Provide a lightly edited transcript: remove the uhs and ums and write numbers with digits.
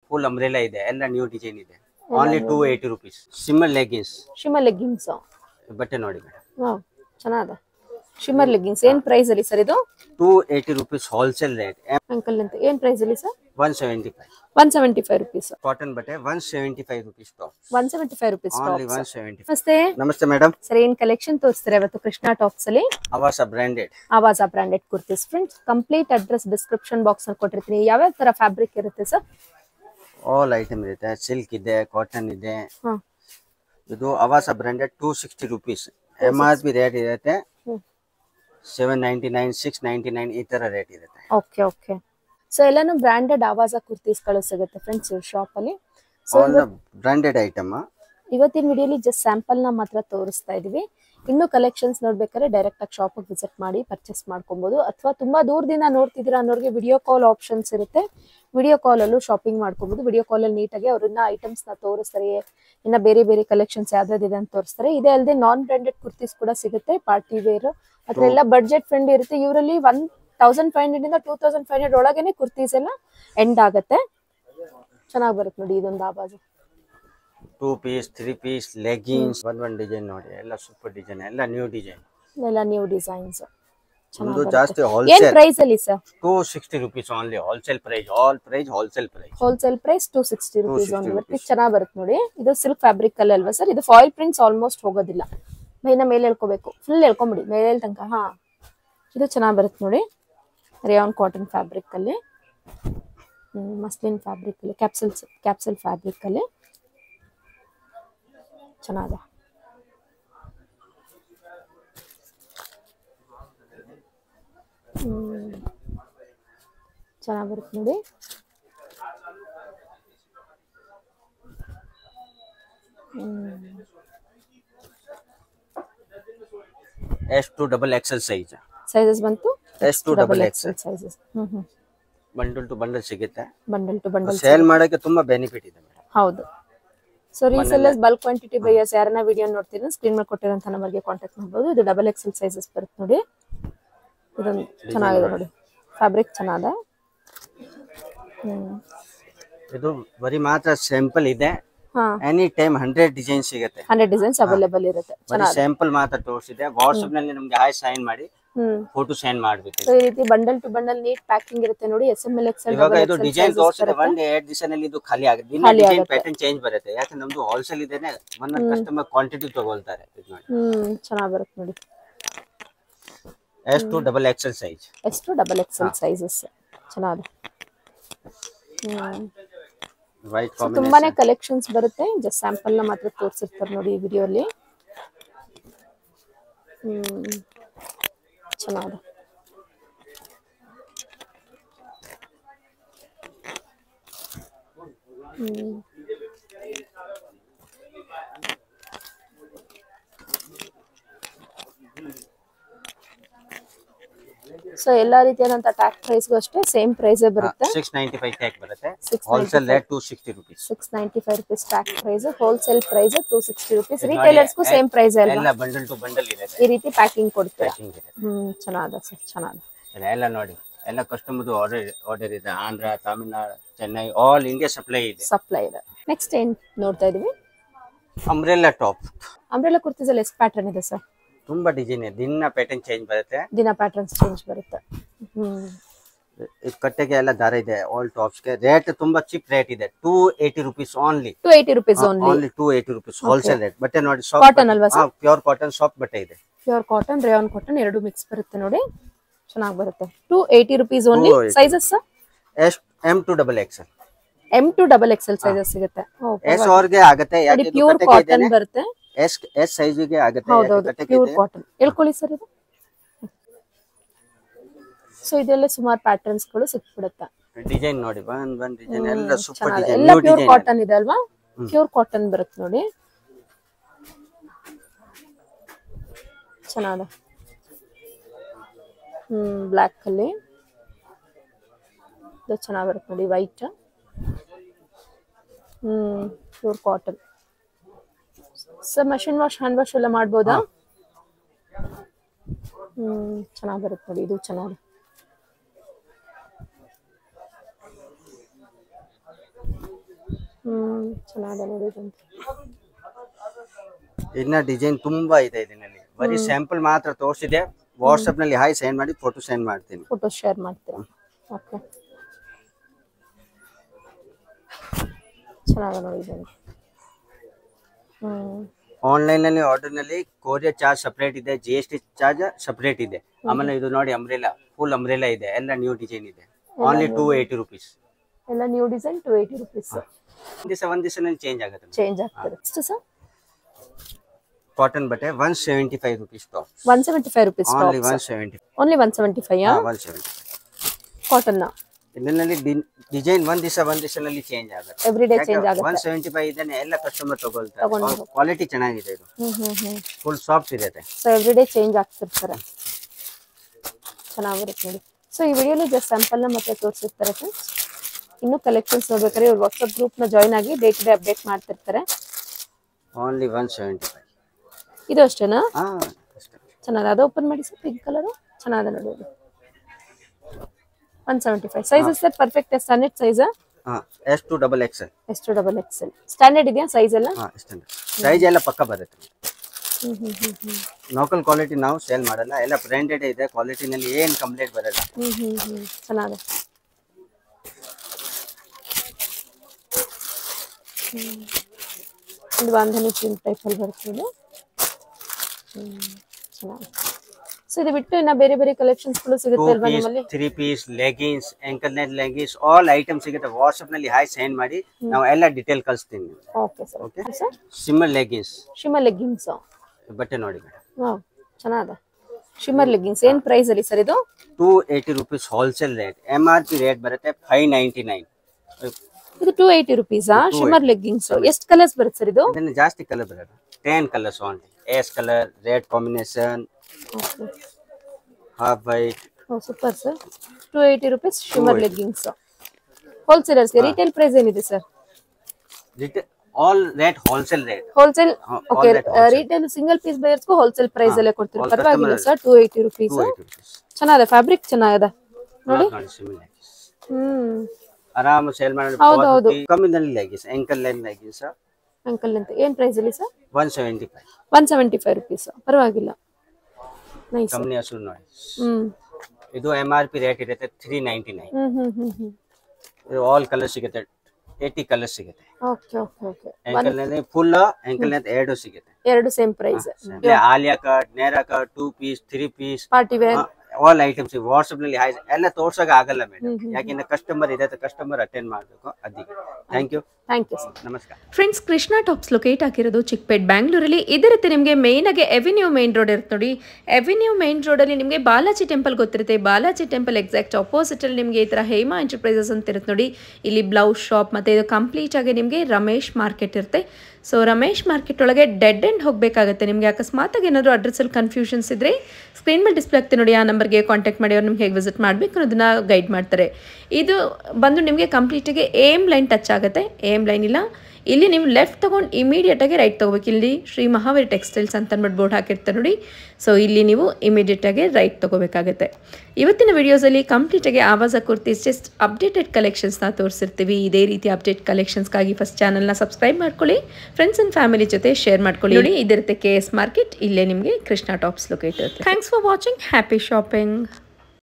Full umbrella ಇದೆ, ಎಲ್ಲ new design ಇದೆ. Only 280 rupees. ಶಿಮ್ಮರ್ ಲೆಗ್ಗಿನ್ಸ್ ಬಟ್ಟೆ ನೋಡಿ ಮೇಡಮ್. ವಾವ್ ಚೆನ್ನಾಗಿದೆ. ಶಿಮ್ಮರ್ ಲೆಗ್ಗಿನ್ಸ್ ಏನ್ ಪ್ರೈಸ್ ಅಲ್ಲಿ ಸರ್ ಇದು? 280 rupees ಹೋಲ್ಸೇಲ್ ರೇಟ್. ಅಂಕಲ್ ಅಂತ ಏನ್ ಪ್ರೈಸ್ ಅಲ್ಲಿ ಸರ್? 175 rupees. ಕಾಟನ್ ಬಟ್ಟೆ 175 rupees top. 175 rupees only top. 175. ನಮಸ್ತೆ ಮೇಡಮ್. ಸರ್ ಏನ್ ಕಲೆಕ್ಷನ್ ತೋರಿಸ್ತೀರಾ ಇವತ್ತು ಕೃಷ್ಣ ಟಾಪ್ಸ್ ಅಲ್ಲಿ? Awaaz branded kurtis friends. Complete address description box ಅಲ್ಲಿ ಕೊಟ್ಟಿರ್ತೀನಿ. ಯಾವ ತರ ಫ್ಯಾಬ್ರಿಕ್ ಇರುತ್ತೆ ಸರ್? ಆಲ್ ಐಟಮ್ ಇರುತ್ತೆ. ಸಿಲ್ಕ್ ಇದೆ, ಕಾಟನ್ ಇದೆ. ಇದು ಆವಾಸ ಬ್ರಾಂಡೆಡ್ 260 rupees. MRP ರೇಟ್ ಇರುತ್ತೆ 799, 699 ಈ ತರ ರೇಟ್ ಇರುತ್ತೆ. ಓಕೆ. ಸೊ ಎಲ್ಲಾನು ಬ್ರಾಂಡೆಡ್ ಆವಾಸ ಕುರ್ತೀಸ್ ಗಳು ಸಿಗುತ್ತೆ ಫ್ರೆಂಡ್ಸ್ ಇವ್ರ ಶಾಪ್ ಅಲ್ಲಿ. So branded item. ಇವತ್ತಿನ ವಿಡಿಯೋಲಿ ಜಸ್ಟ್ ಸ್ಯಾಂಪಲ್ ನ ಮಾತ್ರ ತೋರಿಸ್ತಾ ಇದೀವಿ. ಇನ್ನು ಕಲೆಕ್ಷನ್ಸ್ ನೋಡ್ಬೇಕಾದ್ರೆ ಡೈರೆಕ್ಟ್ ಆಗಿ ಶಾಪ್ ವಿಸಿಟ್ ಮಾಡಿ ಪರ್ಚೇಸ್ ಮಾಡ್ಕೊಬಹುದು. ಅಥವಾ ತುಂಬಾ ದೂರದಿಂದ ನೋಡ್ತಿದ್ದೀರಾ ಅನ್ನೋರಿಗೆ ವಿಡಿಯೋ ಕಾಲ್ ಆಪ್ಷನ್ಸ್ ಇರುತ್ತೆ. ವಿಡಿಯೋ ಕಾಲ್ ಅಲ್ಲೂ ಶಾಪಿಂಗ್ ಮಾಡ್ಕೊಬಹುದು. ವಿಡಿಯೋ ಕಾಲ್ ಅಲ್ಲಿ ನೀಟಾಗಿ ಅವ್ರನ್ನ ಐಟಮ್ಸ್ ನ ತೋರಿಸ್ತಾರೆ. ಇನ್ನ ಬೇರೆ ಕಲೆಕ್ಷನ್ಸ್ ಯಾವ್ದಾವ್ದಿದೆ ಅಂತ ತೋರಿಸ್ತಾರೆ. ಇದೇ ಅಲ್ಲದೆ ನಾನ್ ಬ್ರಾಂಡೆಡ್ ಕುರ್ತೀಸ್ ಕೂಡ ಸಿಗುತ್ತೆ, ಪಾರ್ಟಿ ವೇರ್ ಅದ್ರ ಎಲ್ಲ ಬಡ್ಜೆಟ್ ಫ್ರೆಂಡ್ಲಿ ಇರುತ್ತೆ. ಇವರಲ್ಲಿ 1500 ಇಂದ 2500 ಒಳಗೇನೆ ಕುರ್ತೀಸ್ ಎಲ್ಲ ಎಂಡ್ ಆಗುತ್ತೆ. ಚೆನ್ನಾಗಿ ಬರುತ್ತೆ ನೋಡಿ ಇದೊಂದು Awaaz. 2 piece 3 piece leggings one design ನೋಡಿ, ಎಲ್ಲ ಸೂಪರ್ ಡಿಸೈನ್, ಎಲ್ಲ ನ್ಯೂ ಡಿಸೈನ್ಸ್. ಇದು ಜಾಸ್ತಿ ಹೋಲ್ಸೇಲ್. ಏನ್ ಪ್ರೈಸ್ ಅಲ್ಲಿ sir? 260 rupees only. Wholesale price. Wholesale price 260 rupees only. ಇದು ಚೆನ್ನಾಗಿ ಬರುತ್ತೆ ನೋಡಿ. ಇದು ಸಿಲ್ಕ್ ಫ್ಯಾಬ್ರಿಕ್ ಅಲ್ಲಿ ಅಲ್ವಾ ಸರ್? ಇದು ಫಾಯಿಲ್ ಪ್ರಿಂಟ್ಸ್ ಆಲ್ಮೋಸ್ಟ್ ಹೋಗೋದಿಲ್ಲ. ಮೈನ ಮೇಲೆ ಎಳ್ಕೋಬೇಕು, ಫುಲ್ ಎಳ್ಕೊಂಬಿಡಿ ಮೇಲೆ ತನಕ. ಇದು ಚೆನ್ನಾಗಿ ಬರುತ್ತೆ ನೋಡಿ. ರೇಯಾನ್ ಕಾಟನ್ ಫ್ಯಾಬ್ರಿಕ್ ಅಲ್ಲಿ, ಮಸ್ಲಿನ್ ಫ್ಯಾಬ್ರಿಕ್ ಅಲ್ಲಿ, ಕ್ಯಾಪ್ಸಲ್ ಫ್ಯಾಬ್ರಿಕ್ ಅಲ್ಲಿ ಚೆನ್ನಾಗಿದೆ. ಚೆನ್ನಾಗಿ ಬರುತ್ತೆ ನೋಡಿ. S2XXL ಸೈಜಸ್ ಬಂತು. S2XXL sizes. Bundle to bundle ಸಿಗುತ್ತೆ. ಬಂಡಲ್ ಸೇಲ್ ಮಾಡೋಕೆ ತುಂಬಾ ಬೆನಿಫಿಟ್ ಇದೆ ಮೇಡಮ್. ಹೌದು. So resellers bulk quantity buyers ಯಾರನ್ನ ವಿಡಿಯೋ ನೋಡ್ತೀರಾ ಸ್ಕ್ರೀನ್ ಮೇಲೆ ಕೊಟ್ಟಿರೋಂತ ನಂಬರ್ಗೆ ಕಾಂಟ್ಯಾಕ್ಟ್ ಮಾಡಬಹುದು. ಇದು XXL ಸೈಜಸ್ ಬರುತ್ತೆ ನೋಡಿ. ಇದೊಂದು ಚೆನ್ನಾಗಿದೆ ನೋಡಿ, ಫ್ಯಾಬ್ರಿಕ್ ಚೆನ್ನಾಗಿದೆ. ಇದು ಬರೀ ಮಾತ್ರ ಸ್ಯಾಂಪಲ್ ಇದೆ. ಎನಿ ಟೈಮ್ 100 ಡಿಸೈನ್ ಸಿಗುತ್ತೆ. 100 ಡಿಸೈನ್ಸ್ ಅವೈಲೇಬಲ್ ಇರುತ್ತೆ. ಸ್ಯಾಂಪಲ್ ಮಾತ್ರ ತೋರಿಸಿದೆ. ವಾಟ್ಸ್ಆಪ್ ನಲ್ಲಿ ನಮಗೆ ಹಾಯ್ ಸೈನ್ ಮಾಡಿ ಫೋಟೋ ಸೆಂಡ್ ಮಾಡಬೇಕು. ಸೊ ಈ ರೀತಿ bundle to bundle neat packing ಇರುತ್ತೆ ನೋಡಿ. SML XL ಇವಾಗ ಇದು ಡಿಸೈನ್ ತೋರಿಸಿದೆ, 1-2 ದಿವಸ ನಲ್ಲಿ ಇದು ಖಾಲಿ ಆಗುತ್ತೆ. ಇನ್ನ ಡಿಸೈನ್ ಪ್ಯಾಟರ್ನ್ ಚೇಂಜ್ ಬರುತ್ತೆ. ಯಾಕಂದ್ರೆ ನಮ್ದು ಹೋಲ್ಸೇಲ್ ಇದೇನೆ, ಒಂದೊಂದು ಕಸ್ಟಮರ್ ಕ್ವಾಂಟಿಟಿ ತಗೊಳ್ತಾರೆ. ಚೆನ್ನಾಗಿ ಬರುತ್ತೆ ನೋಡಿ. S2XXL size. S2XXL ಸೈಜಸ್ ಚೆನ್ನಾಗಿದೆ. White combination. ತುಂಬಾನೇ ಕಲೆಕ್ಷನ್ಸ್ ಬರುತ್ತೆ. ಜಸ್ಟ್ ಸ್ಯಾಂಪಲ್ ನ ಮಾತ್ರ ತೋರಿಸಿರ್ತಾರೆ ನೋಡಿ ಈ ವಿಡಿಯೋಲಿ. ಚೆನ್ನಾಗಿದೆ. ಸೊ ಎಲ್ಲಾ ರೀತಿಯಾದಂತ ಟ್ಯಾಗ್ ಪ್ರೈಸ್ ಗೂ ಅಷ್ಟೇ ಸೇಮ್ ಪ್ರೈಸ್ ಬರುತ್ತೆ. 695 ಟ್ಯಾಗ್ ಬರುತ್ತೆ. Wholesale rate 260 rupees. 695 rupees tag price. Wholesale price 260 rupees. Retailers ಗೂ ಸೇಮ್ ಪ್ರೈಸ್ ಅಲ್ವಾ? ಎಲ್ಲ ಬಂಡಲ್ ಟು ಬಂಡಲ್ ಇರುತ್ತೆ. ಈ ರೀತಿ ಪ್ಯಾಕಿಂಗ್ ಕೊಡ್ತೀರಾ? ಚೆನ್ನಾಗಿದೆ ಸರ್, ಚೆನ್ನಾಗಿದೆ. ಎಲ್ಲ ನೋಡಿ, ಎಲ್ಲ ಕಸ್ಟಮರ್ ಆರ್ಡರ್ ಇದೆ. Andhra, Tamil Nadu, Chennai, all India supply ಇದೆ. ನೆಕ್ಸ್ಟ್ ಏನ್ ನೋಡ್ತಾ ಇದೀವಿ? Umbrella top. ಅಂಬ್ರೆಲಾ ಕುರ್ತೀಸ್ ಅಲ್ಲಿ ಎಷ್ಟು ಪ್ಯಾಟರ್ನ್ ಇದೆ ಸರ್? ತುಂಬಾ ಡಿಸೈನ್ ಇದೆ. ದಿನ ಪ್ಯಾಟರ್ನ್ ಚೇಂಜ್ ಬರುತ್ತೆ. ಇದು ಕಟ್ಟೆಗೆ ಎಲ್ಲ ದಾರ ಇದೆ. ಆಲ್ ಟಾಪ್ಸ್ ಗೆ ರೇಟ್ ತುಂಬಾ ಚೀಪ್ ರೇಟ್ ಇದೆ. 280 rupees only. 280 rupees wholesale rate. ಬಟ್ಟೆ ನೋಡಿ, ಕಾಟನ್ ಅಲ್ವಾ ಸರ್? ಪ್ಯೂರ್ ಕಾಟನ್ ಸಾಫ್ಟ್ ಬಟ್ಟೆ ಇದೆ. ಪ್ಯೂರ್ ಕಾಟನ್, ರೇಯಾನ್ ಕಾಟನ್ ಎರಡು ಮಿಕ್ಸ್ ಬರುತ್ತೆ ನೋಡಿ. ಚೆನ್ನಾಗಿ ಬರುತ್ತೆ. 280 rupees only. Sizes sir? M2XXL. M2XXL sizes ಸಿಗುತ್ತೆ. S ಅವರಿಗೆ ಆಗುತ್ತೆ. ಯಾಕೆ ಇದು ಪ್ಯೂರ್ ಕಾಟನ್ ಬರುತ್ತೆ. S ಸೈಜ್ ಗೆ ಆಗುತ್ತೆ. ಹೌದು, ಪ್ಯೂರ್ ಕಾಟನ್. ಹೇಳ್ಕೊಳ್ಳಿ ಸರ್ ಇದು. ಸೊ ಇದೆಲ್ಲ ಸುಮಾರು ಪ್ಯಾಟರ್ನ್ಸ್ ಗಳು ಸಿಕ್ಬಿಡುತ್ತೆ. ಡಿಸೈನ್ ನೋಡಿ, ಒಂದ್ ಡಿಸೈನ್ ಎಲ್ಲ ಸೂಪರ್ ಡಿಸೈನ್. ಎಲ್ಲ ಪ್ಯೂರ್ ಕಾಟನ್ ಇದೆ ಅಲ್ವಾ? ಪ್ಯೂರ್ ಕಾಟನ್ ಬರುತ್ತೆ ನೋಡಿ. ಚೆನ್ನಾಗಿದೆ. ಬ್ಲಾಕ್ ಅಲ್ಲಿ ಇದು ಚೆನ್ನಾಗಿ ಬರುತ್ತೆ ನೋಡಿ. White, pure cotton. Sir machine wash, hand wash ಎಲ್ಲ ಮಾಡ್ಬೋದಾ? ಚೆನ್ನಾಗಿ ಬರುತ್ತೆ ನೋಡಿ. ಇದು ಚೆನ್ನಾಗಿ. ಚೆನ್ನಾಗಿದೆ ನೋಡಿ ಇದಂತೂ. ಇನ್ನ ಡಿಸೈನ್ ತುಂಬಾ ಇದೆ ಇದರಲ್ಲಿ, ಬರೀ ಸ್ಯಾಂಪಲ್ ಮಾತ್ರ ತೋರಿಸಿದೆ. ವಾಟ್ಸ್ಆಪ್ ನಲ್ಲಿ ಹಾಯ್ ಸೆಂಡ್ ಮಾಡಿ ಫೋಟೋ ಸೆಂಡ್ ಮಾಡ್ತೀನಿ. ಫೋಟೋ ಶೇರ್ ಮಾಡ್ತೀರಾ? ಓಕೆ, ಚೆನ್ನಾಗಿದೆ ನೋಡಿ ಇದಂತೂ. ಆನ್ಲೈನ್ ನಲ್ಲಿ ಆರ್ಡರ್ ನಲ್ಲಿ ಕೊರಿಯರ್ ಚಾರ್ಜ್ ಸಪರೇಟ್ ಇದೆ, GST ಚಾರ್ಜ್ ಸಪರೇಟ್ ಇದೆ. ಆಮೇಲೆ ಇದು ನೋಡಿ ಅಂಬ್ರೆಲಾ, ಫುಲ್ ಅಂಬ್ರೆಲಾ ಇದೆ, ಎಲ್ಲ ನ್ಯೂ ಡಿಸೈನ್ ಇದೆ. Only 280 rupees. ಎಲ್ಲ ನ್ಯೂ ಡಿಸೈನ್ 280 rupees. ಒಂದ್ ದಿವಸನಲ್ಲಿ ಚೇಂಜ್ ಆಗುತ್ತೆ. ಚೇಂಜ್ ಆಗ್ತದೆ. ಎಷ್ಟು ಸರ್? ಕಾಟನ್ ಬಟ್ಟೆ 175 rupees top. 175 rupees top. Only 175. Only 175 ಯಾ? 175 ಕಾಟನ್ ನ ಇದರಲ್ಲಿ ಡಿಸೈನ್ ಒಂದ್ ದಿವಸನಲ್ಲಿ ಚೇಂಜ್ ಆಗುತ್ತೆ. ಎವ್ರಿ ಡೇ ಚೇಂಜ್ ಆಗುತ್ತೆ. 175 ಇದನ್ನ ಎಲ್ಲ ಕಸ್ಟಮರ್ ತಗೊಳ್ತಾರೆ. ಕ್ವಾಲಿಟಿ ಚೆನ್ನಾಗಿದೆ ಇದು. ಫುಲ್ ಸಾಫ್ಟ್ ಇದೆ. ಸೊ ಎವ್ರಿ ಡೇ ಚೇಂಜ್ ಆಗ್ತಿರ್ತಾರೆ. ಚೆನ್ನಾಗಿರುತ್ತೆ ನೋಡಿ. ಸೊ ಈ ವಿಡಿಯೋಲಿ ಜಸ್ಟ್ ಸ್ಯಾಂಪಲ್ ನ ಮತ್ತೆ ತೋರಿಸಿರ್ತಾರೆ ಫ್ರೆಂಡ್ಸ್. ಇನ್ನು ಕಲೆಕ್ಷನ್ಸ್ ನೋಡ್ಬೇಕಾದ್ರೆ ಇವ್ರು ವಾಟ್ಸ್ಆಪ್ ಗ್ರೂಪ್ ನ ಜಾಯಿನ್ ಆಗಿ ಡೇ ಟು ಡೇ ಅಪ್ಡೇಟ್ ಮಾಡ್ತಿರ್ತಾರೆ. ಓನ್ಲಿ 175. ಇದು ಅಷ್ಟೇನಾ? ಚೆನ್ನಾಗಿದೆ. ಅದು ಓಪನ್ ಮಾಡಿ ಸರ್, ಪಿಂಕ್ ಕಲರ್ ಚೆನ್ನಾಗಿದೆ ನೋಡಿ. ಅದು 175 size sir. Perfect standard size. S2 double XL. S2 double XL standard ಇದೆಯಾ ಸೈಜ್ ಎಲ್ಲ? ಸೈಜ್ ಎಲ್ಲ ಪಕ್ಕ ಬರುತ್ತೆ. ಲೋಕಲ್ ಕ್ವಾಲಿಟಿ ನಾವು ಸೇಲ್ ಮಾಡಲ್ಲ, ಎಲ್ಲ ಬ್ರಾಂಡೆಡ್ ಇದೆ. ಕ್ವಾಲಿಟಿನಲ್ಲಿ ಏನು ಕಂಪ್ಲೇಂಟ್ ಬರಲ್ಲ. ಚೆನ್ನಾಗಿದೆ. ಒಂದು ಬಾಂಧನಿ ಪ್ರಿಂಟ್ ಟೈಪ್ ಅಲ್ಲಿ ಬರ್ತದೆ. ಚೆನ್ನಾಗಿದೆ. ಸೊ ಇದು ಬಿಟ್ಟು ಇನ್ನ ಬೇರೆ ಬೇರೆ ಕಲೆಕ್ಷನ್ಸ್ ಗಳು ಸಿಗುತ್ತೆ ಅಲ್ವಾ ನಿಮ್ಮಲ್ಲಿ? 3 piece leggings, ankle neck leggings, all item ಸಿಗುತ್ತೆ. ವಾಟ್ಸ್ಆಪ್ ನಲ್ಲಿ ಹಾಯ್ ಸೆಂಡ್ ಮಾಡಿ, ನಾವು ಎಲ್ಲ ಡೀಟೇಲ್ ಕಳಿಸ್ತೀನಿ. Okay sir. Okay sir. Shimmer leggings. Shimmer leggings ಬಟ್ಟೆ ನೋಡಿ ಮೇಡಮ್. ವಾವ್, ಚೆನ್ನಾಗಿದೆ. ಶಿಮ್ಮರ್ ಲೆಗಿನ್ಸ್ ಏನ್ ಪ್ರೈಸ್ ಅಲ್ಲಿ ಸರ್ ಇದು? 280 rupees wholesale rate. MRP rate ಬರುತ್ತೆ 599. ಇದು 280 rupees ಶಿಮ್ಮರ್ ಲೆಗಿನ್ಸ್. ಎಷ್ಟು ಕಲರ್ಸ್ ಬರುತ್ತೆ ಸರ್ ಇದು? ಇದನ್ನ ಜಾಸ್ತಿ ಕಲರ್ ಬರುತ್ತೆ. 10 colours only. Ace colour, red combination, half white. Oh super sir. 280 rupees shimmer leggings. Wholesalers ಗೆ ರಿಟೇಲ್ ಪ್ರೈಸ್ ಏನಿದೆ sir? All rate wholesale rate. Wholesale. Okay, retail single piece buyers ಗೂ wholesale price ಅಲ್ಲೇ ಕೊಡ್ತೀರಾ? ಪರವಾಗಿಲ್ಲ sir. 280 rupees. ಚೆನ್ನಾಗಿದೆ, fabric ಚೆನ್ನಾಗಿದೆ ನೋಡಿ. ಆರಾಮ ಸೇಲ್ ಮಾಡಿ. ಕಮ್ಮಿನಲ್ಲಿ leggings, ankle length leggings. Ankle length ಏನ್ ಪ್ರೈಸ್ ಅಲ್ಲಿ ಸರ್? 175. 175 rupees. ಪರವಾಗಿಲ್ಲ. ನೈಸ್. ಕಂಪನಿ ಹೆಸರು ನೋಡಿ. ಇದು MRP ರೇಟ್ ಇರುತ್ತೆ 399. ಇದು ಆಲ್ ಕಲರ್ ಸಿಗುತ್ತೆ. 80 ಕಲರ್ ಸಿಗುತ್ತೆ. Okay okay okay. Ankle length full, ankle length ಎರಡು ಸಿಗುತ್ತೆ. ಎರಡು same price. Alia cut, Naira cut, 2 piece, 3 piece, party wear, all items WhatsApp ನಲ್ಲಿ ಎಲ್ಲ ತೋರ್ಸೋಕೆ ಆಗಲ್ಲ ಮೇಡಮ್, ಯಾಕೆಂದ್ರೆ ಕಸ್ಟಮರ್ ಇದೆ, ಕಸ್ಟಮರ್ ಅಟೆಂಡ್ ಮಾಡಬೇಕು. ಅದಕ್ಕೆ thank you. Thank you sir. ನಮಸ್ಕಾರ ಫ್ರೆಂಡ್ಸ್. ಕೃಷ್ಣ ಟಾಪ್ಸ್ ಲೊಕೇಟ್ ಆಗಿರೋದು ಚಿಕ್ಕಪೇಟ್, ಬ್ಯಾಂಗ್ಳೂರಲ್ಲಿ. ಇದರುತ್ತೆ ನಿಮಗೆ ಮೇನ್ ಆಗಿ ಎವಿನ್ಯೂ ಮೇನ್ ರೋಡ್ ಇರುತ್ತೆ ನೋಡಿ. ಎವಿನ್ಯೂ ಮೇನ್ ರೋಡಲ್ಲಿ ನಿಮಗೆ ಬಾಲಾಜಿ ಟೆಂಪಲ್ ಗೊತ್ತಿರುತ್ತೆ. ಬಾಲಾಜಿ ಟೆಂಪಲ್ ಎಕ್ಸಾಕ್ಟ್ ಆಪೋಸಿಟ್ ಅಲ್ಲಿ ನಿಮಗೆ ಈ ಥರ ಹೇಮಾ ಎಂಟರ್ಪ್ರೈಸಸ್ ಅಂತ ಇರುತ್ತೆ ನೋಡಿ. ಇಲ್ಲಿ ಬ್ಲೌಸ್ ಶಾಪ್ ಮತ್ತು ಇದು ಕಂಪ್ಲೀಟ್ ಆಗಿ ನಿಮಗೆ ರಮೇಶ್ ಮಾರ್ಕೆಟ್ ಇರುತ್ತೆ. ಸೊ ರಮೇಶ್ ಮಾರ್ಕೆಟ್ ಒಳಗೆ ಡೆಡ್ ಎಂಡ್ ಹೋಗಬೇಕಾಗುತ್ತೆ. ನಿಮಗೆ ಅಕಸ್ಮಾತಾಗಿ ಏನಾದರೂ ಅಡ್ರೆಸ್ಸಲ್ಲಿ ಕನ್ಫ್ಯೂಷನ್ಸ್ ಇದ್ದರೆ ಸ್ಕ್ರೀನ್ ಮೇಲೆ ಡಿಸ್ಪ್ಲೇ ಆಗ್ತದೆ ನೋಡಿ, ಆ ನಂಬರ್ಗೆ ಕಾಂಟ್ಯಾಕ್ಟ್ ಮಾಡಿ ಅವ್ರು ನಿಮ್ಗೆ ಹೇಗೆ ವಿಸಿಟ್ ಮಾಡಬೇಕು ಅನ್ನೋದನ್ನ ಗೈಡ್ ಮಾಡ್ತಾರೆ. ಇದು ಬಂದು ನಿಮಗೆ ಕಂಪ್ಲೀಟಾಗಿ AM ಲೈನ್ ಟಚ್ ಆಗುತ್ತೆ. AM ಲೈನ್ ಇಲ್ಲ, ಇಲ್ಲಿ ನೀವು ಲೆಫ್ಟ್ ತೊಗೊಂಡು ಇಮಿಡಿಯೇಟಾಗಿ ರೈಟ್ ತೊಗೋಬೇಕು. ಇಲ್ಲಿ ಶ್ರೀ ಮಹಾವೀರ್ ಟೆಕ್ಸ್ಟೈಲ್ಸ್ ಅಂತ ಅಂದ್ಬಿಟ್ಟು ಬೋರ್ಡ್ ಹಾಕಿರ್ತಾರೆ ನೋಡಿ. ಸೊ ಇಲ್ಲಿ ನೀವು ಇಮಿಡಿಯೇಟಾಗಿ ರೈಟ್ ತೊಗೋಬೇಕಾಗುತ್ತೆ. ಇವತ್ತಿನ ವಿಡಿಯೋಸಲ್ಲಿ ಕಂಪ್ಲೀಟಾಗಿ ಆವಾಜ ಕುರ್ತೀಸ್ ಜಸ್ಟ್ ಅಪ್ಡೇಟೆಡ್ ಕಲೆಕ್ಷನ್ಸ್ನ ತೋರಿಸಿರ್ತೀವಿ. ಇದೇ ರೀತಿ ಅಪ್ಡೇಟ್ ಕಲೆಕ್ಷನ್ಸ್ಗಾಗಿ ಫಸ್ಟ್ ಚಾನಲ್ನ ಸಬ್ಸ್ಕ್ರೈಬ್ ಮಾಡ್ಕೊಳ್ಳಿ, ಫ್ರೆಂಡ್ಸ್ ಆ್ಯಂಡ್ ಫ್ಯಾಮಿಲಿ ಜೊತೆ ಶೇರ್ ಮಾಡ್ಕೊಳ್ಳಿ. ನೋಡಿ ಇದಿರುತ್ತೆ KS ಮಾರ್ಕೆಟ್, ಇಲ್ಲೇ ನಿಮಗೆ ಕೃಷ್ಣ ಟಾಪ್ಸ್ ಲೊಕೇಟ್ ಇರುತ್ತೆ. Thanks for watching. Happy shopping.